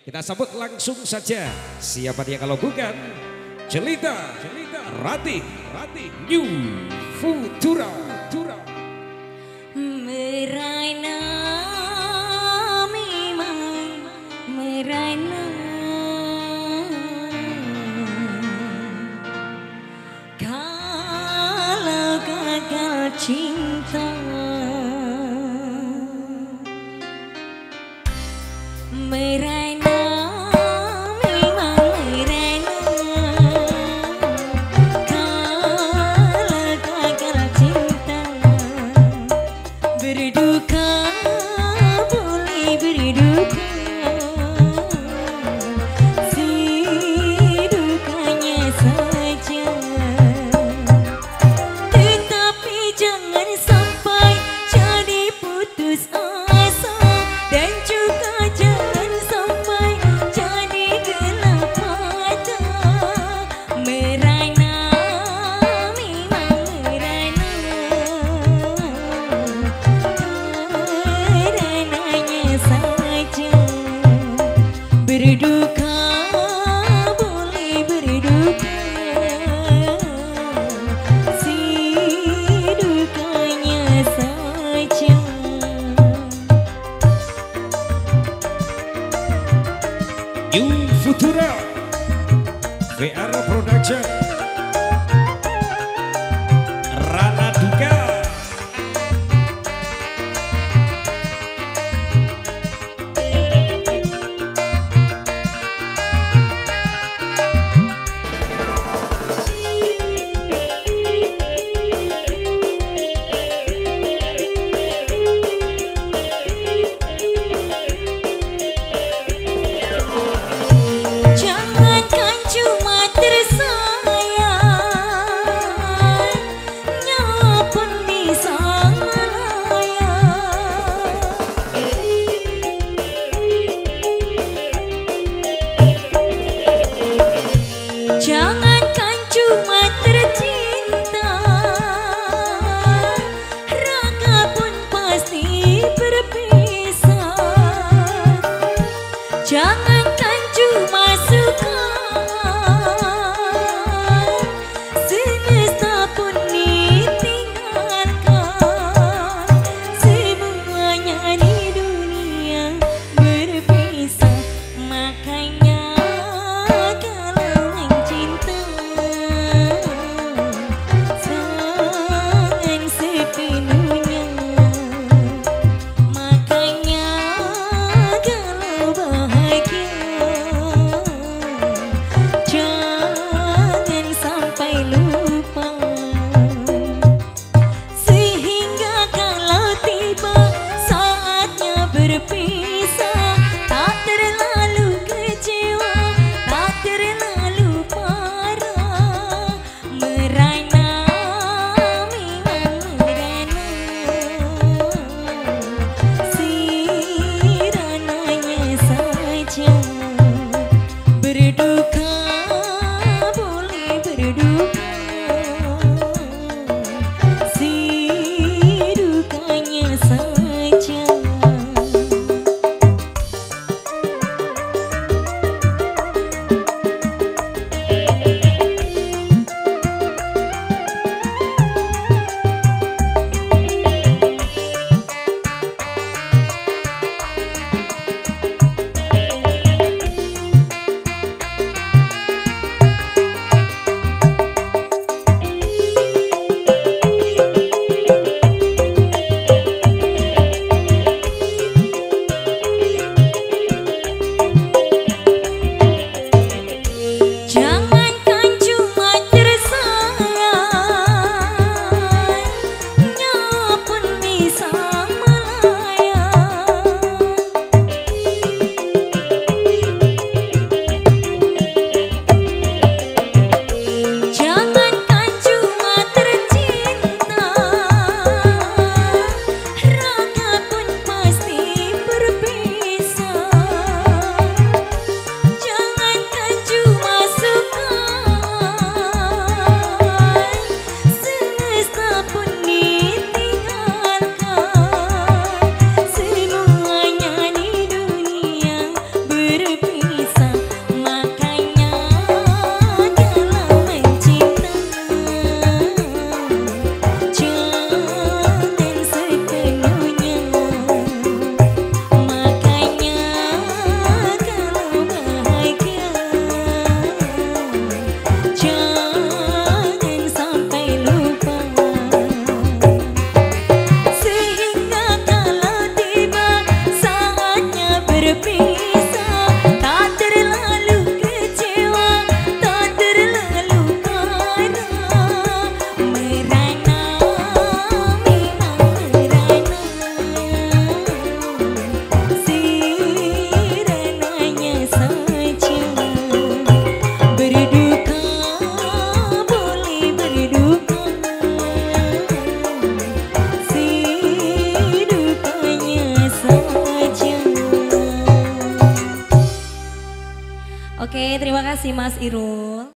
Kita sambut langsung saja. Siapa dia kalau bukan Jelita Ratih New Futura. Meraina memang meraina, kalau gagal cinta meraina memang meraina, kalau gagal cinta berduka boleh berduka, si dukanya saja, tetapi jangan sampai jadi putus asa, dan juga jangan sampai jadi gelap mata. Meraina memang meraina, merananya saja, berduka boleh berduka, si dukanya saja. New Futura VR Production Rana Duka. Jangankan cuma tersayang, nyawa pun bisa melayang. Jangankan cuma tercinta, raga pun pasti berpisah. Jangankan cuma suka, semesta pun ditinggalkan. Semuanya di dunia berpisah, makanya kalau mencinta jangan sepenuhnya. Makanya kalau bahagia jangan sampai lupa, sehingga kalau tiba saatnya berpisah tak terlalu kecewa, tak terlalu parah. Meraina memang meraina, si rananya saja. Oke, terima kasih Mas Irul.